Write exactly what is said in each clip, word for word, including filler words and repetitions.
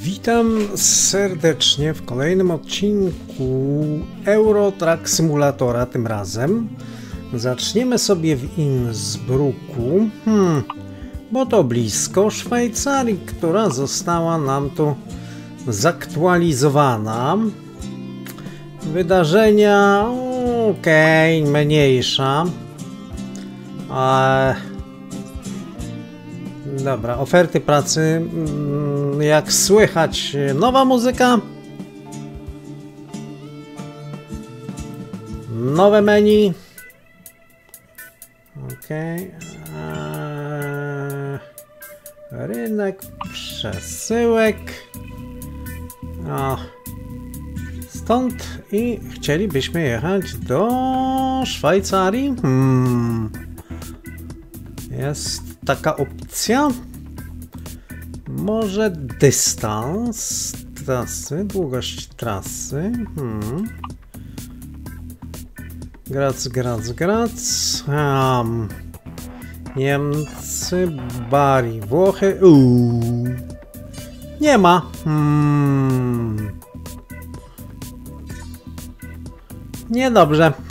Witam serdecznie w kolejnym odcinku Euro Truck Simulatora. Tym razem zaczniemy sobie w Innsbrucku, hmm, bo to blisko Szwajcarii, która została nam tu zaktualizowana. Wydarzenia okej, okay, mniejsza. A... Dobra, oferty pracy. Jak słychać, nowa muzyka. Nowe menu. Okej. Okay. Rynek przesyłek. O. Stąd i chcielibyśmy jechać do Szwajcarii. Hmm. Jest taka opcja. Może dystans trasy, długość trasy. Hmm. Grac, grac, grac. Um. Niemcy, Bari, Włochy. Uuu. Nie ma. Hmm. Niedobrze.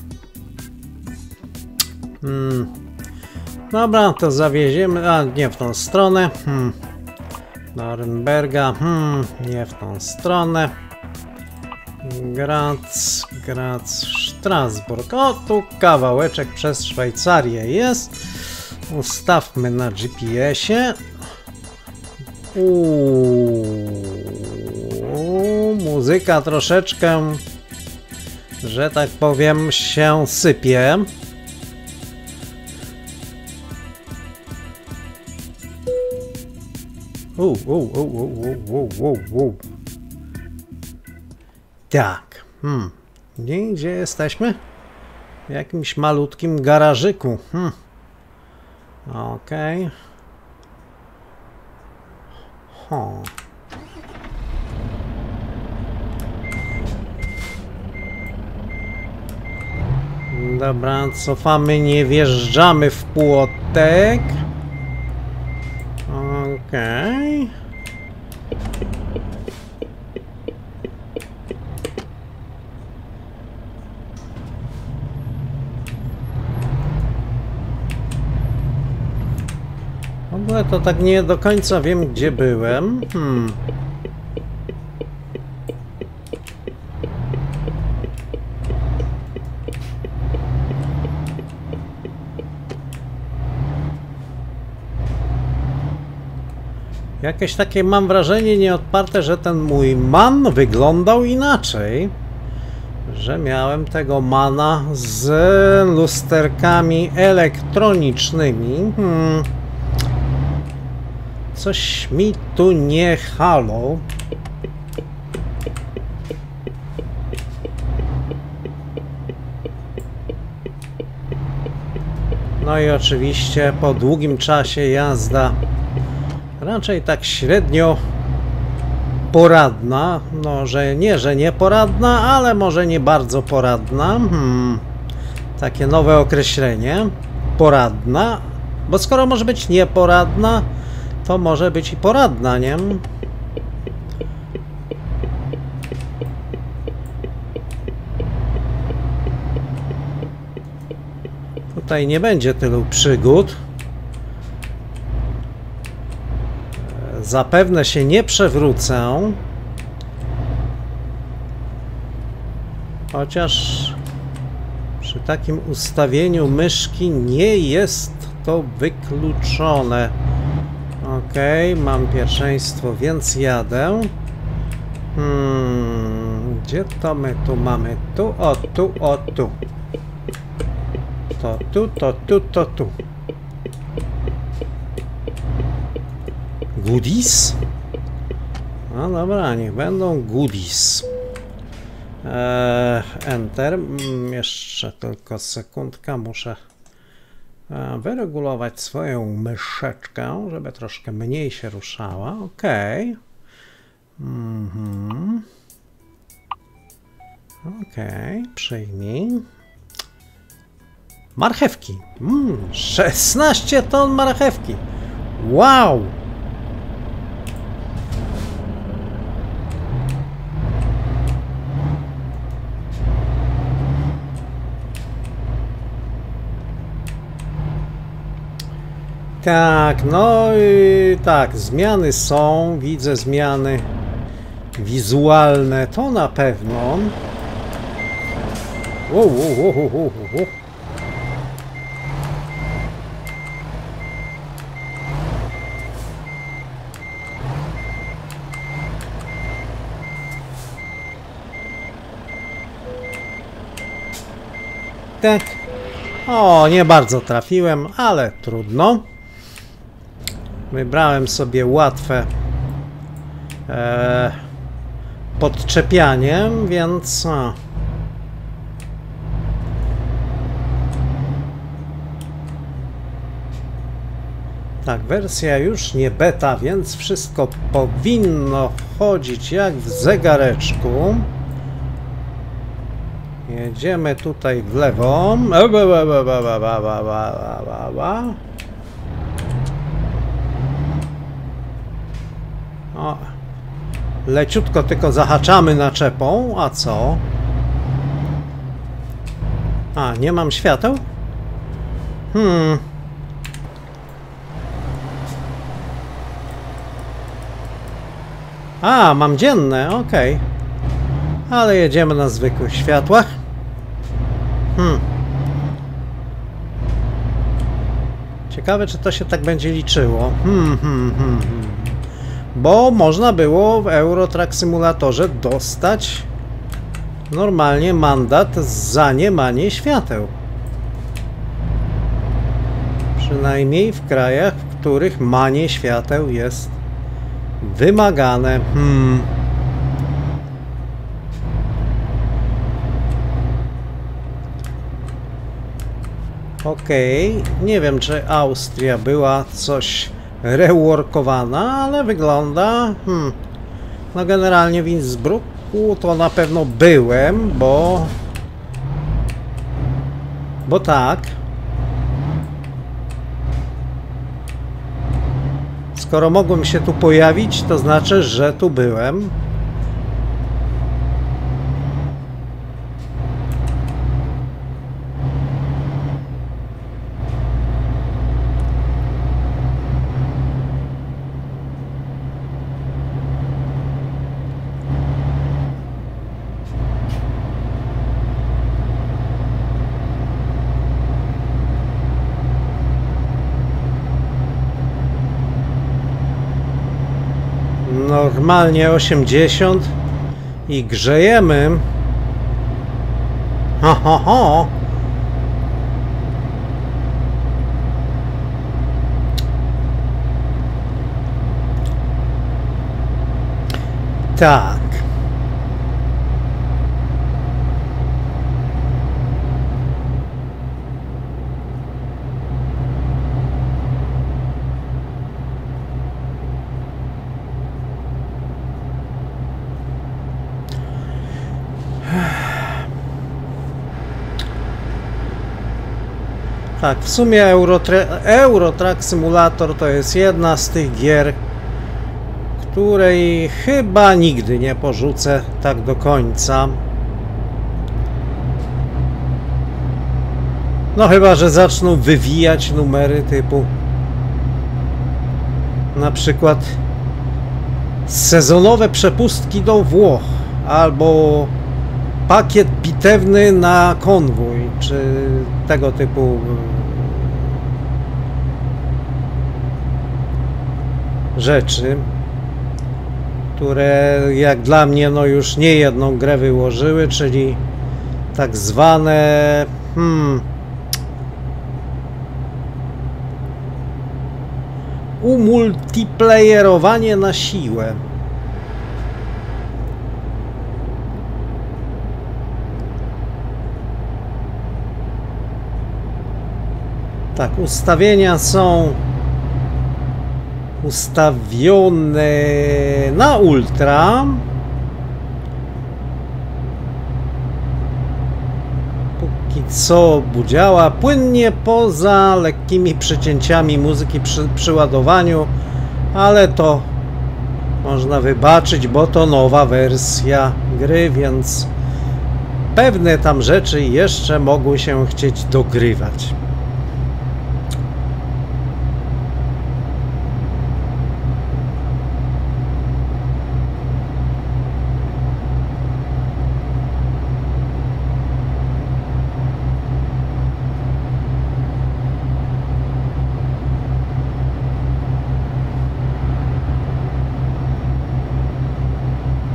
Hmm. Dobra, to zawieziemy. A, nie w tą stronę. Hmm. Norymberga. Hmm. Nie w tą stronę. Graz, Graz, Strasburg. O, tu kawałeczek przez Szwajcarię jest. Ustawmy na G P S-ie. Uuu, muzyka troszeczkę, że tak powiem, się sypie. Uuu, uuu, uuu, uuu, uuu, uuu. Tak. Hmm. Gdzie, gdzie jesteśmy? W jakimś malutkim garażyku. Hmm. Okej. Okay. Dobra, cofamy, nie wjeżdżamy w płotek. Okej. Okay. W ogóle to tak nie do końca wiem, gdzie byłem. Hmm. Jakieś takie mam wrażenie nieodparte, że ten mój man wyglądał inaczej. Że miałem tego mana z lusterkami elektronicznymi. Hmm. Coś mi tu nie halo. No i oczywiście po długim czasie jazda raczej tak średnio poradna. No, że nie, że nie poradna, ale może nie bardzo poradna. Hmm. Takie nowe określenie. Poradna. Bo skoro może być nieporadna, to może być i poradna, nie? Tutaj nie będzie tylu przygód. Zapewne się nie przewrócę. Chociaż przy takim ustawieniu myszki nie jest to wykluczone. Okej, okay, mam pierwszeństwo, więc jadę. Hmm, gdzie to my tu mamy? Tu, o, tu, o, tu. To tu, to tu, to tu. Goodies? No dobra, niech będą goodies. Eee, enter. Jeszcze tylko sekundka, muszę wyregulować swoją myszeczkę, żeby troszkę mniej się ruszała. Ok. Mhm. Ok, przyjmij. Marchewki. Mm, szesnaście ton marchewki. Wow! Tak, no i tak, zmiany są, widzę zmiany wizualne, to na pewno. Wow, wow, wow, wow, wow. Tak. O, nie bardzo trafiłem, ale trudno. Wybrałem sobie łatwe e, podczepianie, więc... A. Tak, wersja już nie beta, więc wszystko powinno chodzić jak w zegareczku. Jedziemy tutaj w lewo. O, leciutko tylko zahaczamy naczepą, a co? A, nie mam świateł? Hmm. A, mam dzienne, okej. Okay. Ale jedziemy na zwykłych światłach. Hmm. Ciekawe, czy to się tak będzie liczyło. Hmm, hmm, hmm, hmm. Bo można było w Euro Truck Simulatorze dostać normalnie mandat za niemanie świateł. Przynajmniej w krajach, w których manie świateł jest wymagane. Hmm. Okej, okay. Nie wiem, czy Austria była coś reworkowana, ale wygląda... Hmm. No generalnie w Innsbrucku to na pewno byłem, bo... Bo tak. Skoro mogłem się tu pojawić, to znaczy, że tu byłem. Normalnie osiemdziesiąt i grzejemy. Ho, ho, ho. Tak. Tak, w sumie Euro, Euro Truck Simulator to jest jedna z tych gier, której chyba nigdy nie porzucę tak do końca. No chyba, że zaczną wywijać numery typu na przykład sezonowe przepustki do Włoch albo pakiet bitewny na konwój, czy tego typu rzeczy, które jak dla mnie no już nie jedną grę wyłożyły, czyli tak zwane hmm, umultiplayerowanie na siłę. Tak, ustawienia są ustawione na ultra. Póki co działa płynnie poza lekkimi przycięciami muzyki przy, przy ładowaniu, ale to można wybaczyć, bo to nowa wersja gry, więc pewne tam rzeczy jeszcze mogły się chcieć dogrywać.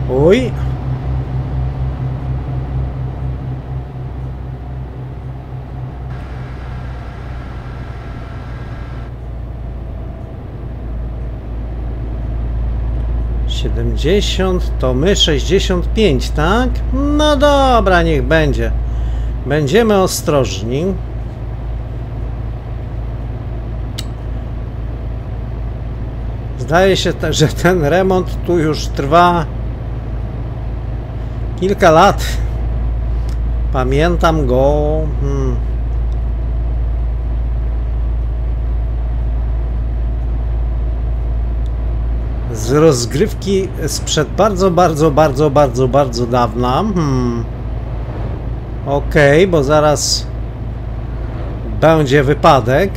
Oj. siedemdziesiąt, to my sześćdziesiąt pięć, tak? No dobra, niech będzie. Będziemy ostrożni. Zdaje się, że ten remont tu już trwa kilka lat. Pamiętam go. Hmm. Z rozgrywki sprzed bardzo, bardzo, bardzo, bardzo, bardzo dawna. Hmm. Okej, okay, bo zaraz będzie wypadek.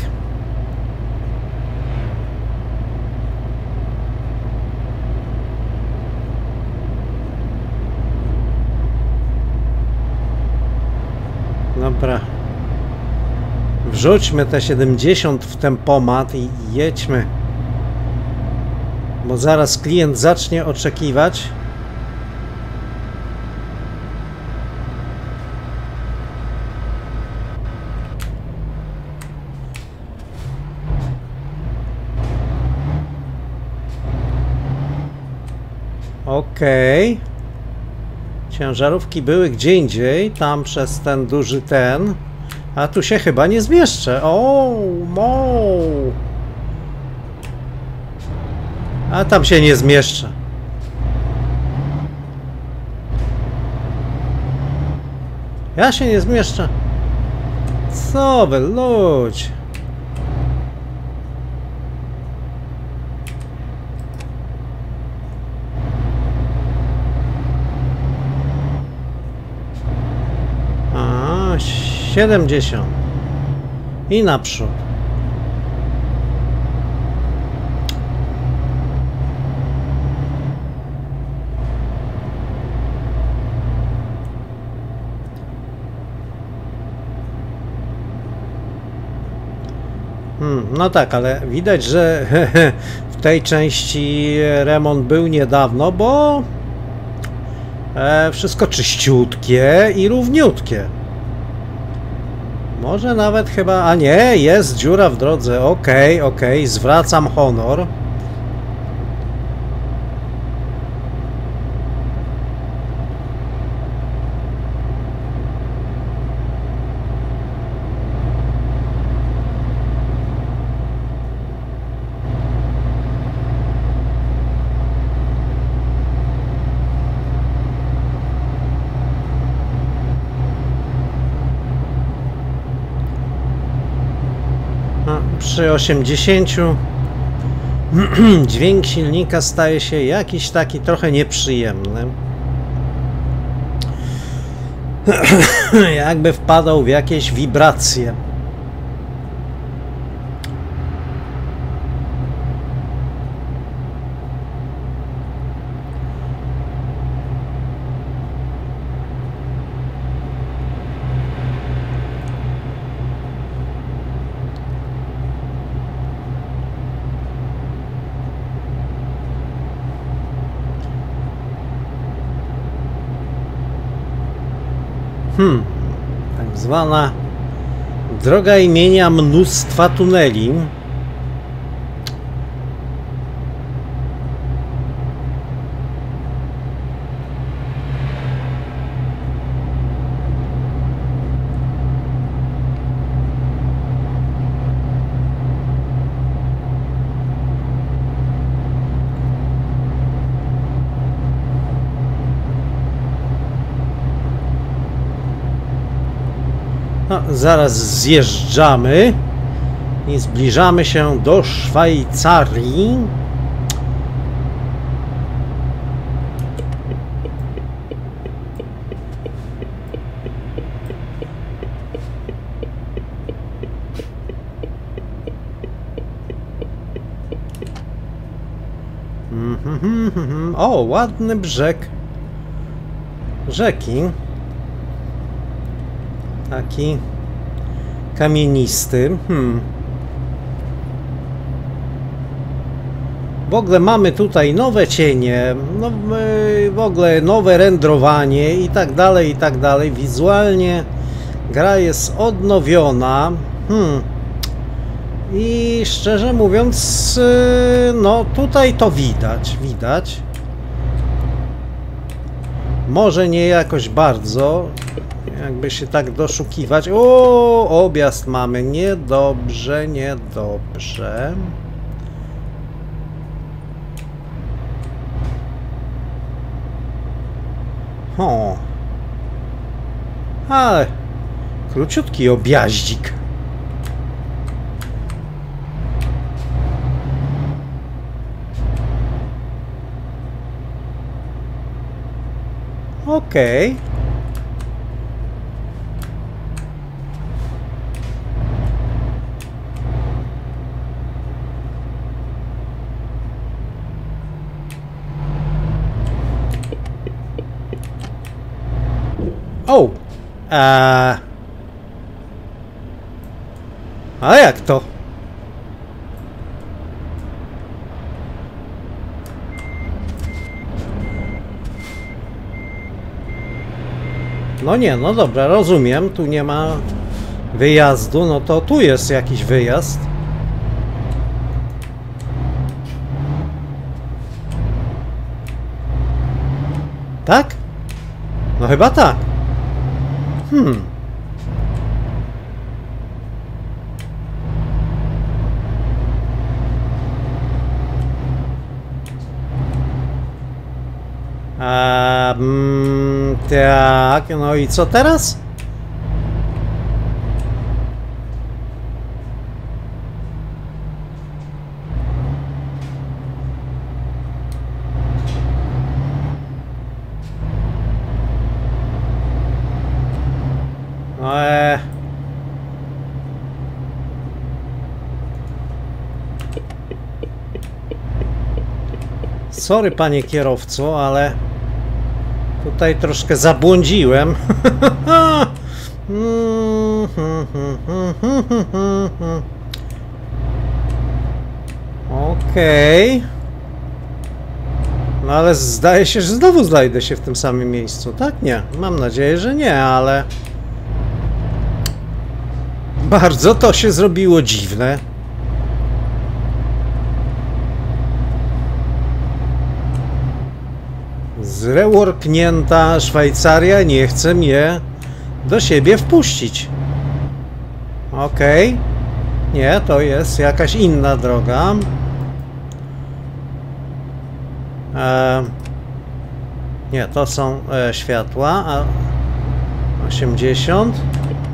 Dobra. Wrzućmy te siedemdziesiąt w tempomat i jedźmy. Bo zaraz klient zacznie oczekiwać. Okej. Okay. Ciężarówki były gdzie indziej, tam przez ten duży ten. A tu się chyba nie zmieszczę. O, mo. A tam się nie zmieszczę. Ja się nie zmieszczę. Co wy ludzie? A, siedemdziesiąt. I naprzód. Hmm, no tak, ale widać, że w tej części remont był niedawno, bo e, wszystko czyściutkie i równiutkie. Może nawet chyba... A nie, jest dziura w drodze. Okej, okay, okej, okay, zwracam honor. Przy osiemdziesięciu dźwięk silnika staje się jakiś taki trochę nieprzyjemny. Jakby wpadał w jakieś wibracje. Hmm, tak zwana droga imienia mnóstwa tuneli. No, zaraz zjeżdżamy i zbliżamy się do Szwajcarii. O, ładny brzeg rzeki. Taki kamienisty. Hmm. W ogóle mamy tutaj nowe cienie, no, w ogóle nowe rendrowanie i tak dalej, i tak dalej. Wizualnie gra jest odnowiona. Hmm. I szczerze mówiąc, no tutaj to widać, widać. Może nie jakoś bardzo, jakby się tak doszukiwać. O, objazd mamy, niedobrze, niedobrze. O, ale króciutki objaździk. Okej. Okay. O! Eee. A jak to? No nie, no dobra, rozumiem, tu nie ma wyjazdu, no to tu jest jakiś wyjazd. Tak? No chyba tak. Hmm. A, mm, tak, no i co teraz? No, e... Sorry, panie kierowco, ale tutaj troszkę zabłądziłem. Okej. Okay. No ale zdaje się, że znowu znajdę się w tym samym miejscu, tak? Nie. Mam nadzieję, że nie, ale... Bardzo to się zrobiło dziwne. Zreworknięta Szwajcaria nie chce mnie do siebie wpuścić. Okej. Okay. Nie, to jest jakaś inna droga. E, nie, to są e, światła. A osiemdziesiąt.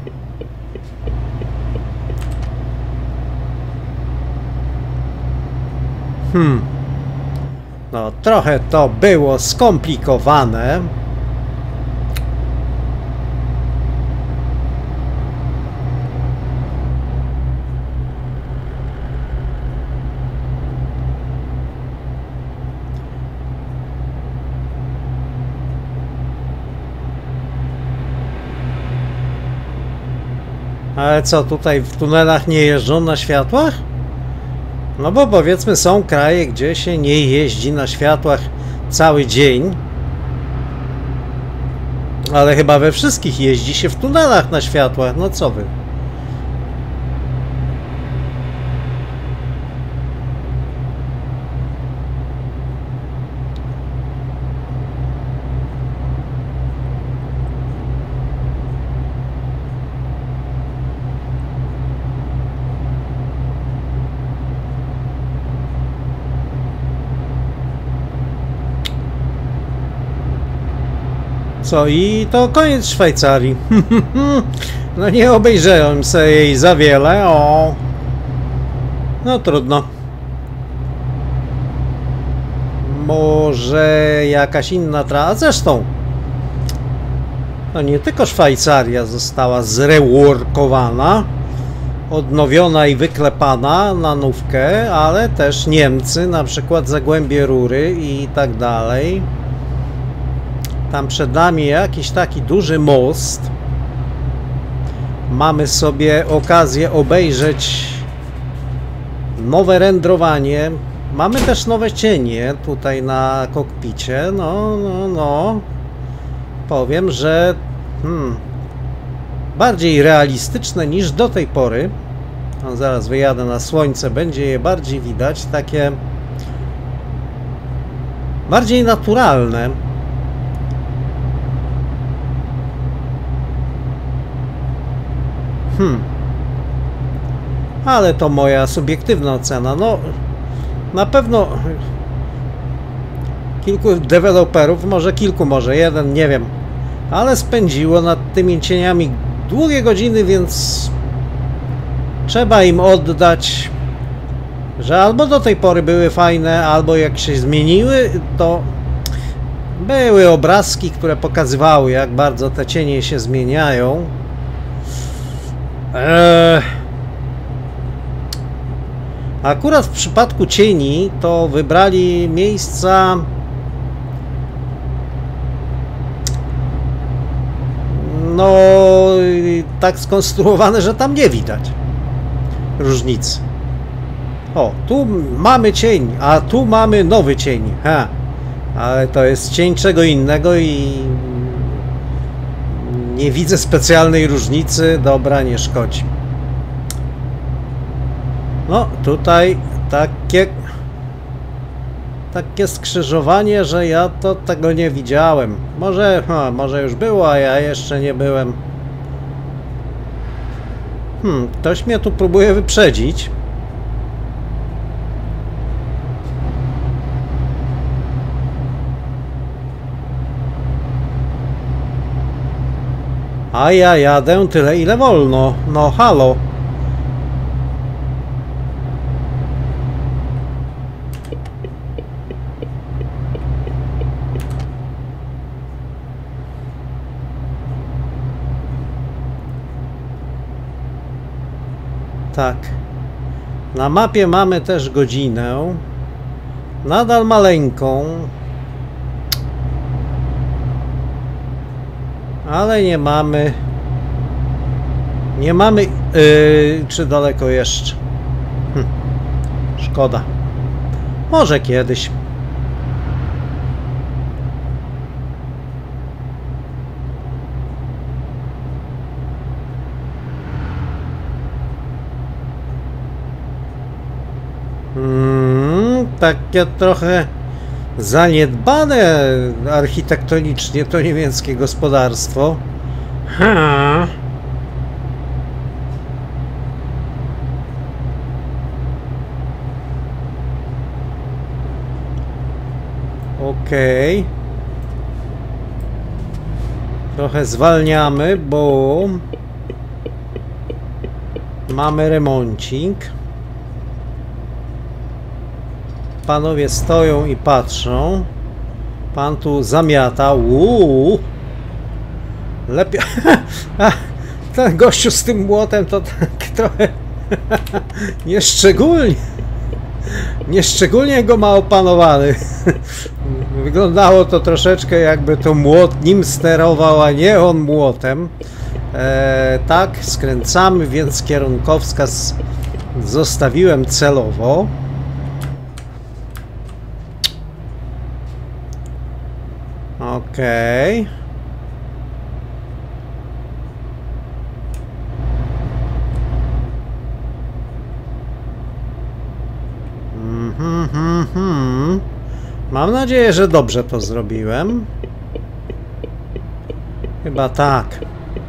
Hmm. No, trochę to było skomplikowane. Ale co, tutaj w tunelach nie jeżdżą na światłach? No bo powiedzmy, są kraje, gdzie się nie jeździ na światłach cały dzień. Ale chyba we wszystkich jeździ się w tunelach na światłach. No co wy? Co, i to koniec Szwajcarii. No nie obejrzałem sobie jej za wiele, o. No trudno. Może jakaś inna trasa. Zresztą, no nie tylko Szwajcaria została zreworkowana, odnowiona i wyklepana na nówkę, ale też Niemcy, na przykład Zagłębie Rury i tak dalej. Tam przed nami jakiś taki duży most. Mamy sobie okazję obejrzeć nowe rendrowanie. Mamy też nowe cienie tutaj na kokpicie. No, no, no. Powiem, że hmm, bardziej realistyczne niż do tej pory. No, zaraz wyjadę na słońce, będzie je bardziej widać. Takie bardziej naturalne. Hmm. Ale to moja subiektywna ocena. No, na pewno kilku deweloperów, może kilku, może jeden, nie wiem, ale spędziło nad tymi cieniami długie godziny, więc trzeba im oddać, że albo do tej pory były fajne, albo jak się zmieniły, to były obrazki, które pokazywały, jak bardzo te cienie się zmieniają. Eee... Akurat w przypadku cieni to wybrali miejsca no tak skonstruowane, że tam nie widać różnicy. O, tu mamy cień, a tu mamy nowy cień. Ha. Ale to jest cień czego innego i nie widzę specjalnej różnicy. Dobra, nie szkodzi. No, tutaj takie takie skrzyżowanie, że ja to tego nie widziałem. Może, ha, może już było, a ja jeszcze nie byłem. Hmm, ktoś mnie tu próbuje wyprzedzić. A ja jadę tyle, ile wolno. No, halo. Tak. Na mapie mamy też godzinę. Nadal maleńką. Ale nie mamy... Nie mamy... Yy, czy daleko jeszcze? Hm. Szkoda. Może kiedyś. Hmm, takie trochę zaniedbane architektonicznie to niemieckie gospodarstwo. Ha. Okej. Okay. Trochę zwalniamy, bo mamy remoncik. Panowie stoją i patrzą. Pan tu zamiata. Uuu. Lepiej. Ten gościu z tym młotem to tak trochę nieszczególnie. Nieszczególnie go ma opanowany. Wyglądało to troszeczkę, jakby to młot nim sterował, a nie on młotem. E, tak, skręcamy, więc kierunkowskaz zostawiłem celowo. Okej. Okay. Mm-hmm, mm-hmm. Mam nadzieję, że dobrze to zrobiłem. Chyba tak.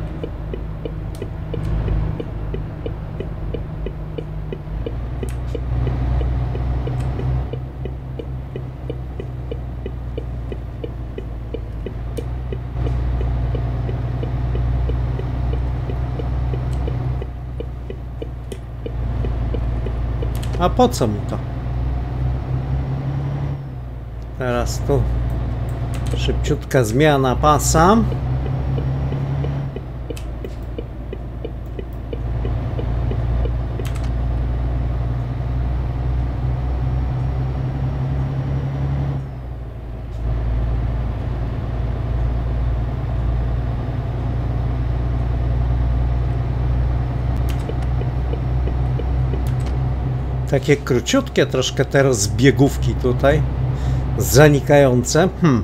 A po co mi to? Teraz tu szybciutka zmiana pasa. Takie króciutkie troszkę te rozbiegówki tutaj. Zanikające. Hmm.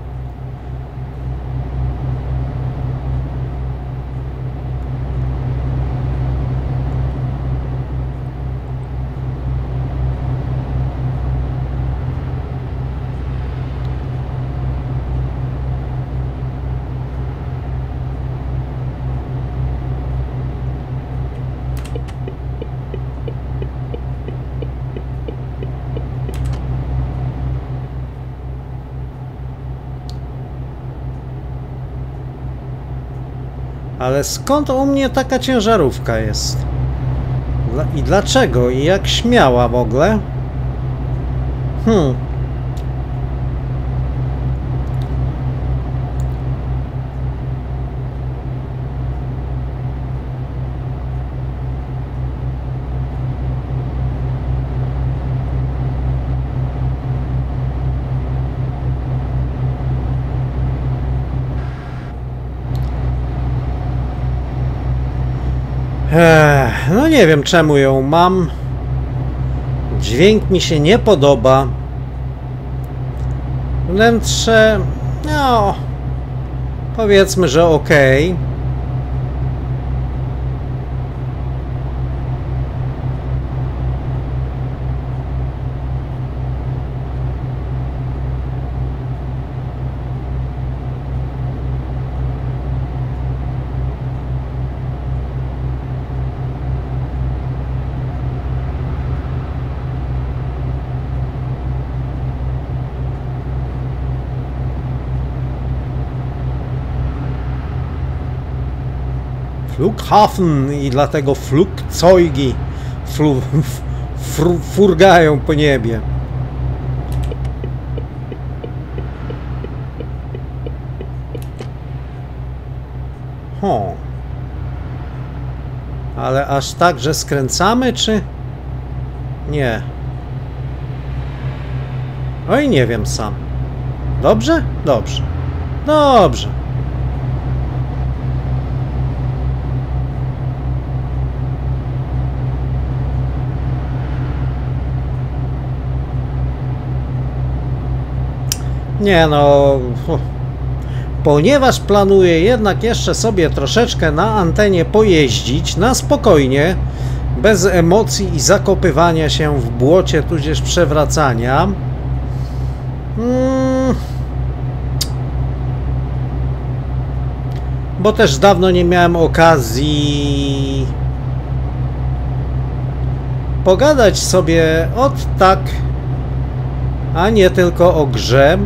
Ale skąd u mnie taka ciężarówka jest? Dla, I dlaczego? I jak śmiała w ogóle? Hmm. Ech, no nie wiem czemu ją mam. Dźwięk mi się nie podoba. Wnętrze, no powiedzmy, że okej. Flughafen i dlatego flugzeugi flu, fru, furgają po niebie. Ho. Ale aż tak, że skręcamy, czy nie? Oj, nie wiem sam. Dobrze? Dobrze. Dobrze. Nie no, ponieważ planuję jednak jeszcze sobie troszeczkę na antenie pojeździć, na spokojnie, bez emocji i zakopywania się w błocie, tudzież przewracania. Hmm. Bo też dawno nie miałem okazji pogadać sobie od tak, a nie tylko o grze.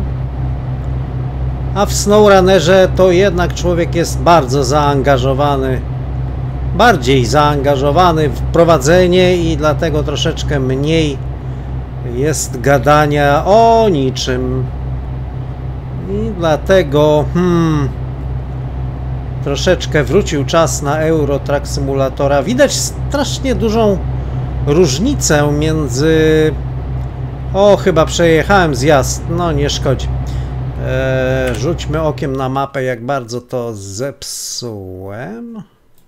A w SnowRunnerze to jednak człowiek jest bardzo zaangażowany, bardziej zaangażowany w prowadzenie i dlatego troszeczkę mniej jest gadania o niczym. I dlatego hmm, troszeczkę wrócił czas na Euro Truck Simulatora. Widać strasznie dużą różnicę między... O, chyba przejechałem zjazd. No, nie szkodzi. Eee, rzućmy okiem na mapę, jak bardzo to zepsułem.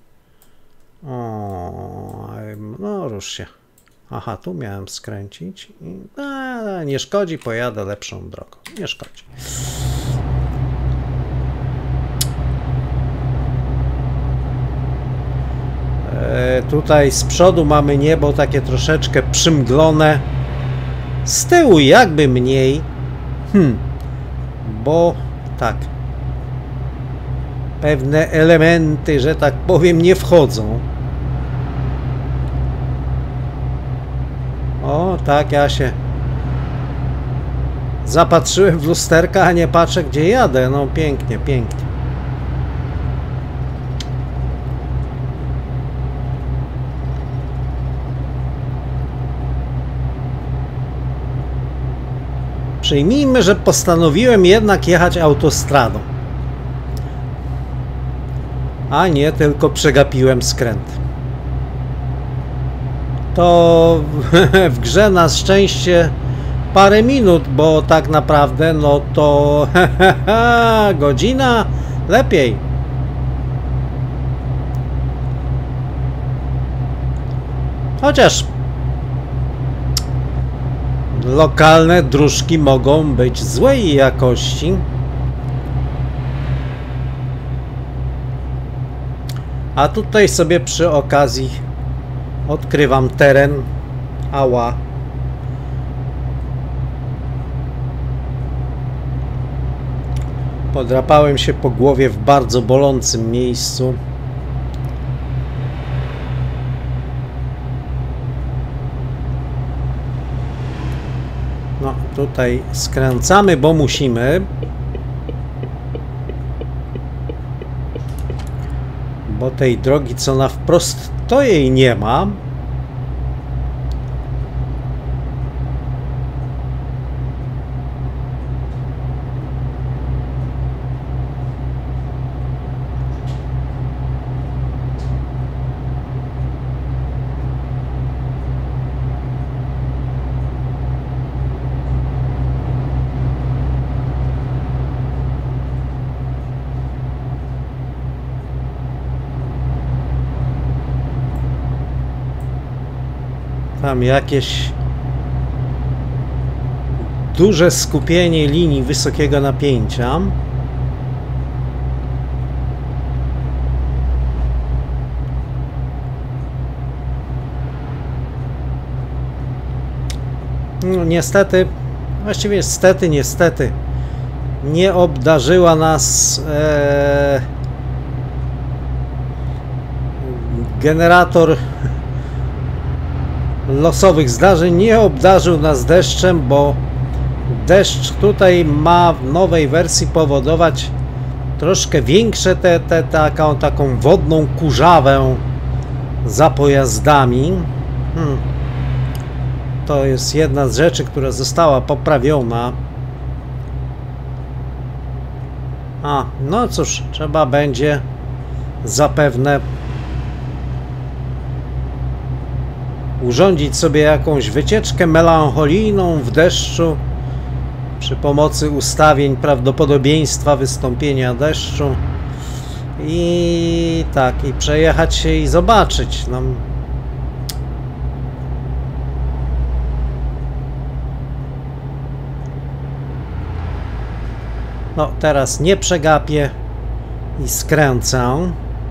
O, no rusz się. Aha, tu miałem skręcić. A, nie szkodzi, pojadę lepszą drogą. Nie szkodzi. Eee, tutaj z przodu mamy niebo takie troszeczkę przymglone. Z tyłu jakby mniej. Hmm. Bo tak, pewne elementy, że tak powiem, nie wchodzą. O, tak, ja się zapatrzyłem w lusterka, a nie patrzę, gdzie jadę. No pięknie, pięknie. Przyjmijmy, że postanowiłem jednak jechać autostradą. A nie tylko przegapiłem skręt. To w grze na szczęście parę minut, bo tak naprawdę no to godzina lepiej. Chociaż Lokalne dróżki mogą być złej jakości. A tutaj sobie przy okazji odkrywam teren. Ała. Podrapałem się po głowie w bardzo bolącym miejscu. No, tutaj skręcamy, bo musimy. Bo tej drogi, co na wprost, to jej nie ma. Tam jakieś duże skupienie linii wysokiego napięcia. No, niestety, właściwie niestety, niestety nie obdarzyła nas e, generator losowych zdarzeń, nie obdarzył nas deszczem, bo deszcz tutaj ma w nowej wersji powodować troszkę większe te, te, taką, taką wodną kurzawę za pojazdami. Hmm. To jest jedna z rzeczy, która została poprawiona. A, no cóż, trzeba będzie zapewne urządzić sobie jakąś wycieczkę melancholijną w deszczu przy pomocy ustawień prawdopodobieństwa wystąpienia deszczu i tak, i przejechać się i zobaczyć. No. No, teraz nie przegapię i skręcę.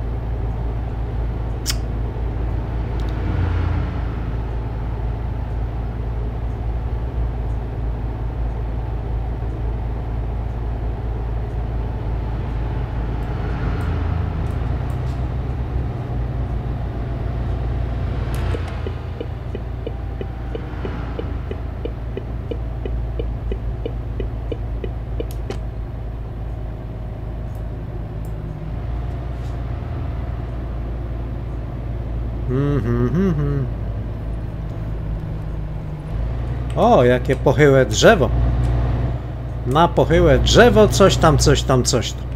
O, jakie pochyłe drzewo. Na pochyłe drzewo coś tam, coś tam, coś tam.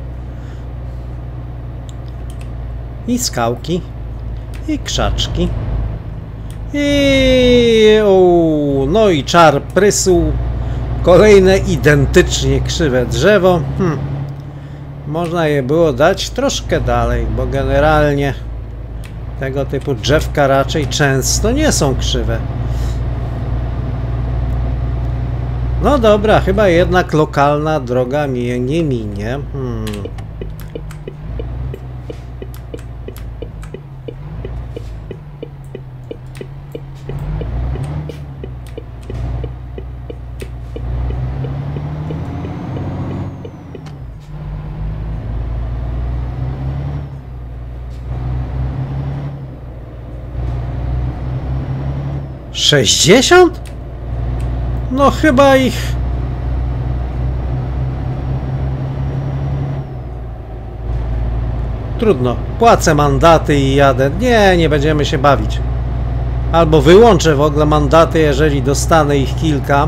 I skałki. I krzaczki. I... O, no i czar prysł. Kolejne identycznie krzywe drzewo. Hm. Można je było dać troszkę dalej, bo generalnie tego typu drzewka raczej często nie są krzywe. No dobra, chyba jednak lokalna droga mnie nie minie. Hmm. sześćdziesiąt? No chyba ich... Trudno. Płacę mandaty i jadę. Nie, nie będziemy się bawić. Albo wyłączę w ogóle mandaty, jeżeli dostanę ich kilka.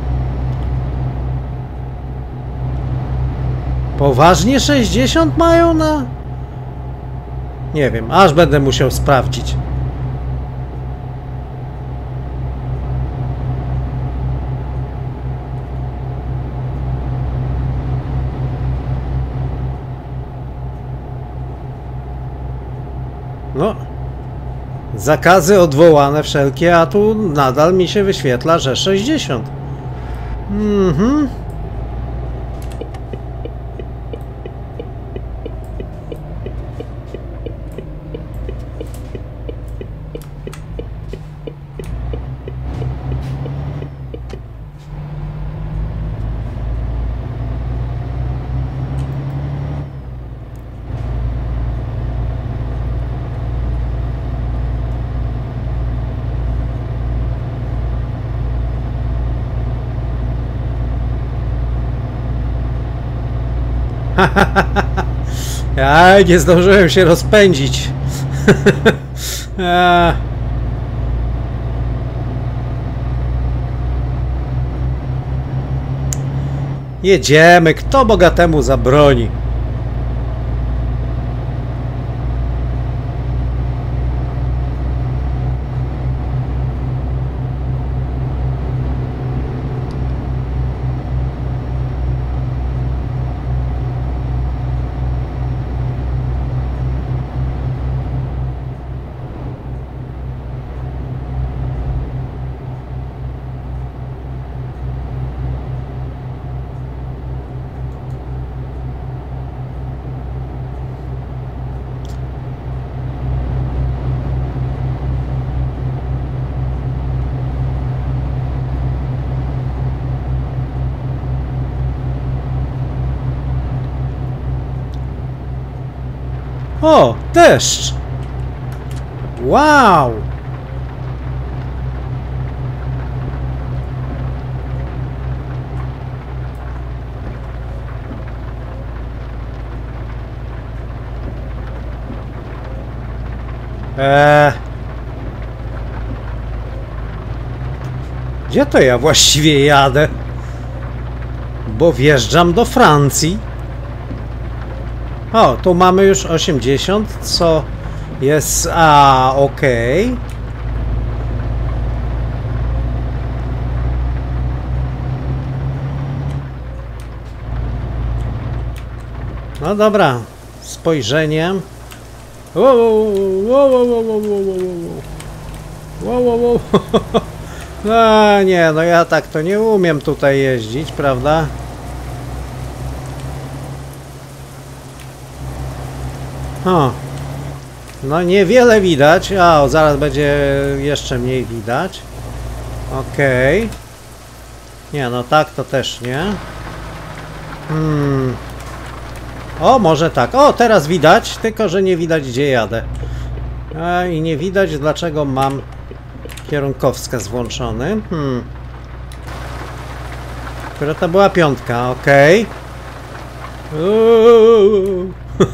Poważnie sześćdziesiąt mają na... Nie wiem, aż będę musiał sprawdzić. No, Zakazy odwołane wszelkie, a tu nadal mi się wyświetla, że sześćdziesiąt. Mhm. Ja nie zdążyłem się rozpędzić. Jedziemy, kto bogatemu zabroni. O, deszcz! Wow! Eee. Gdzie to ja właściwie jadę? Bo wjeżdżam do Francji. O, tu mamy już osiemdziesiąt, co jest... A, okej. Okay. No dobra, spojrzeniem. Wow, wow, wow, wow, wow, wow, wow, wow. No nie, no ja tak to nie umiem tutaj jeździć, prawda? O, no niewiele widać. A, o, zaraz będzie jeszcze mniej widać. Okej. Okay. Nie, no tak to też nie. Hmm. O, może tak. O, teraz widać, tylko że nie widać, gdzie jadę. A, i nie widać, dlaczego mam kierunkowskaz włączony. Hmm. Która to była piątka, okej. Okay.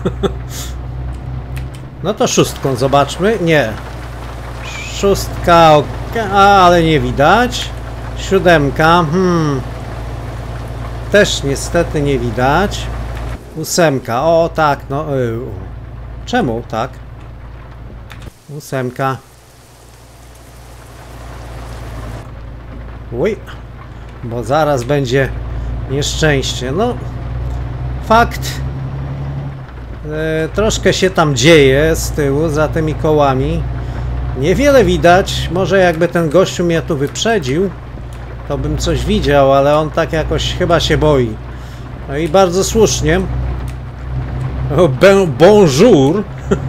No to szóstką zobaczmy. Nie. Szóstka, okay. A, ale nie widać. Siódemka. Hmm. Też niestety nie widać. Ósemka. O, tak, no. Yy. Czemu tak? Ósemka. Uj. Bo zaraz będzie nieszczęście. No. Fakt. E, troszkę się tam dzieje z tyłu, za tymi kołami. Niewiele widać. Może jakby ten gościu mnie tu wyprzedził, to bym coś widział, ale on tak jakoś chyba się boi. No i bardzo słusznie. O, ben, bonjour.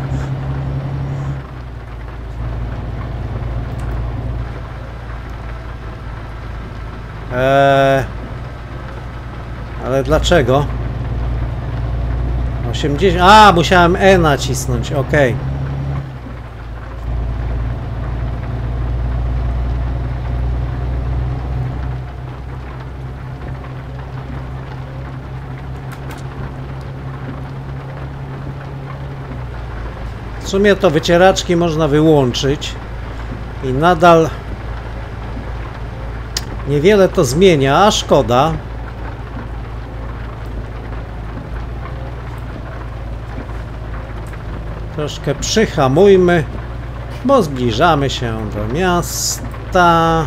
eee, ale dlaczego? osiemdziesiąt. A, musiałem E nacisnąć, ok. W sumie to wycieraczki można wyłączyć i nadal niewiele to zmienia, a szkoda. Troszkę przyhamujmy, bo zbliżamy się do miasta.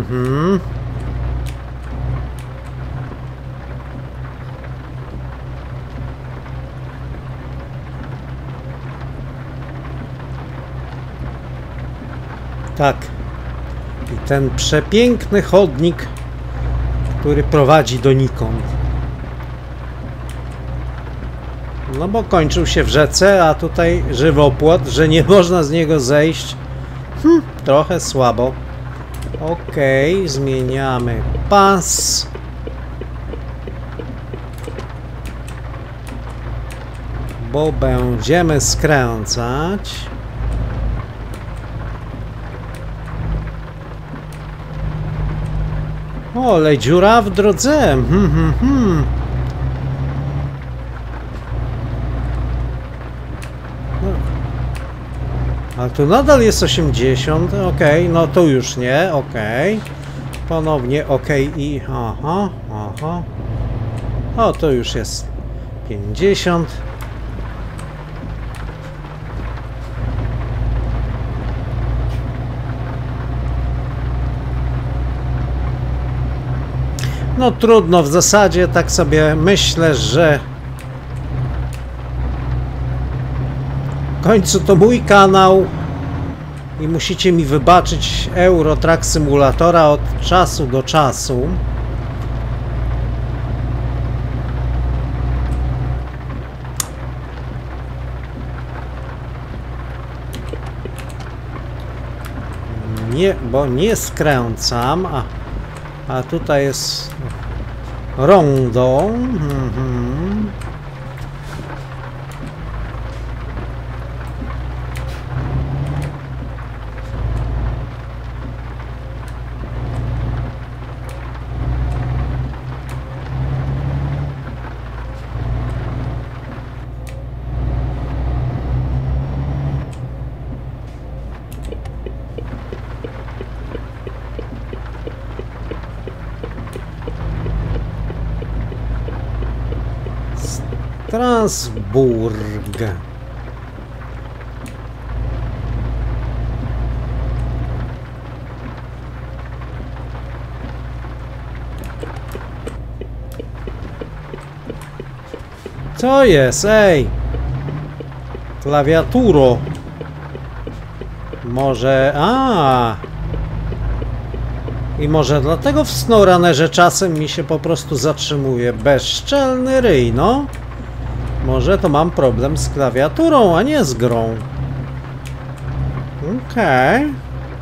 Mhm. Tak. I ten przepiękny chodnik, który prowadzi donikąd. No bo kończył się w rzece, a tutaj żywopłot, że nie można z niego zejść. Hm, trochę słabo. Okej, okay, zmieniamy pas. Bo będziemy skręcać. O, ale dziura w drodze. Hmm, hmm, hmm. Ale tu nadal jest osiemdziesiąt, ok, no to już nie, ok. Ponownie ok i aha, aha. O, to już jest pięćdziesiąt. No trudno, w zasadzie tak sobie myślę, że w końcu to mój kanał i musicie mi wybaczyć Euro Truck Simulatora od czasu do czasu. Nie, bo nie skręcam, a, a tutaj jest rondo. Mhm. Strasburg. Co jest? Ej! Klawiaturo. Może... A. I może dlatego w SnowRunnerze czasem mi się po prostu zatrzymuje. Bezczelny ryj, no. Może to mam problem z klawiaturą, a nie z grą. Okej. Okay.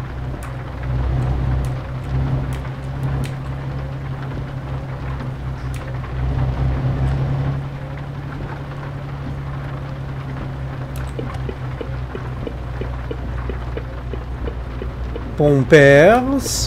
Pompers.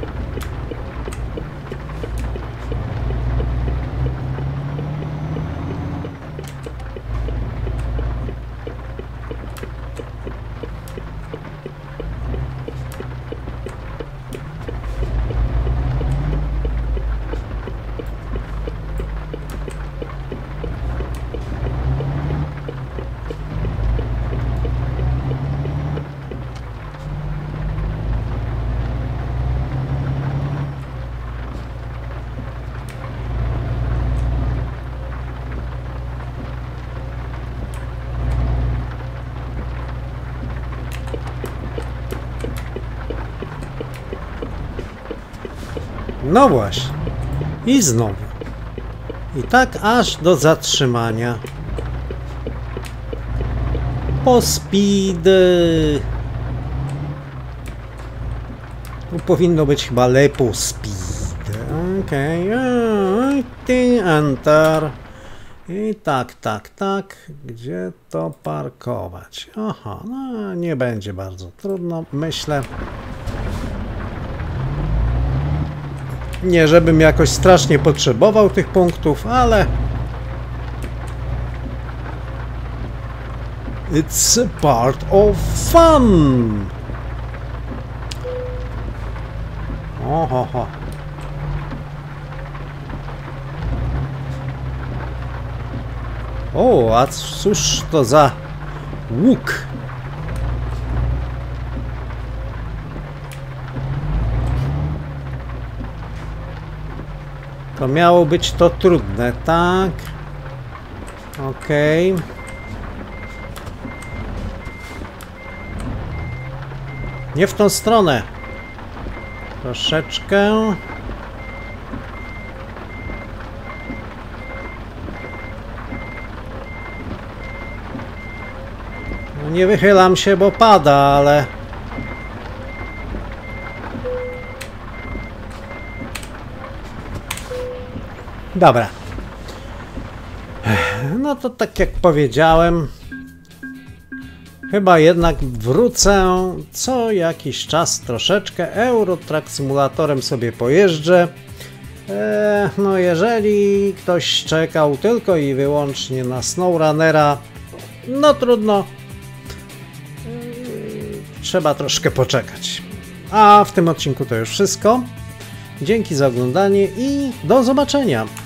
No właśnie. I znowu. I tak aż do zatrzymania. Po speed. Tu powinno być chyba lepo speed. Okej. Okay. Enter. I tak, tak, tak. Gdzie to parkować? Aha, no nie będzie bardzo trudno, myślę. Nie, żebym jakoś strasznie potrzebował tych punktów, ale... It's a part of fun! Ohoho. O, a cóż to za łuk? To miało być to trudne, tak? Okej. Okay. Nie w tą stronę. Troszeczkę. No nie wychylam się, bo pada, ale... Dobra. No to tak jak powiedziałem, chyba jednak wrócę co jakiś czas troszeczkę. Euro Truck Simulatorem sobie pojeżdżę. Eee, no jeżeli ktoś czekał tylko i wyłącznie na SnowRunnera, no trudno. Eee, trzeba troszkę poczekać. A w tym odcinku to już wszystko. Dzięki za oglądanie i do zobaczenia.